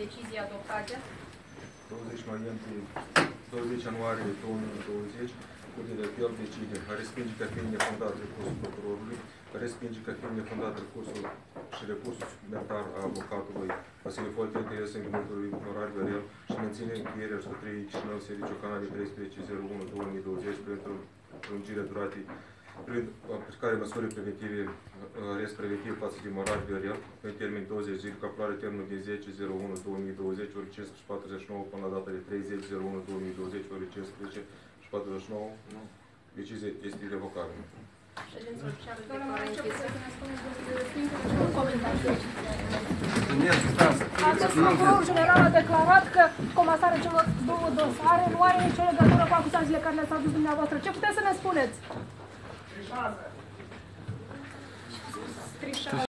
decizii adoptate. 20 ianuarie 2020, Curtea de Apel decide a respinge ca fiind nefundat recursul procurorului, a respinge ca fiind nefundat recursul și recursul suplimentar a avocatului Vasile Folte, interes învinuitului Orar Viorel și menține încheierea 103 Chișinău, serii Ciocanale 13.01.2020 pentru prelungirea duratei prin aplicarea măsurii preventive, arest preventiv față de Orar Viorel, în termen 20 zile, calculare termenul de 10.01.2020, ori 15.49 până la data de 30.01.2020, ori 15.49. Decizia este revocabilă. Ședința oficială declară închisă. Astăzi, Procurorul General a declarat că comasarea celor două dosare nu are nicio legătură cu acuzațiile care le-ați adus dumneavoastră. Ce puteți să ne spuneți?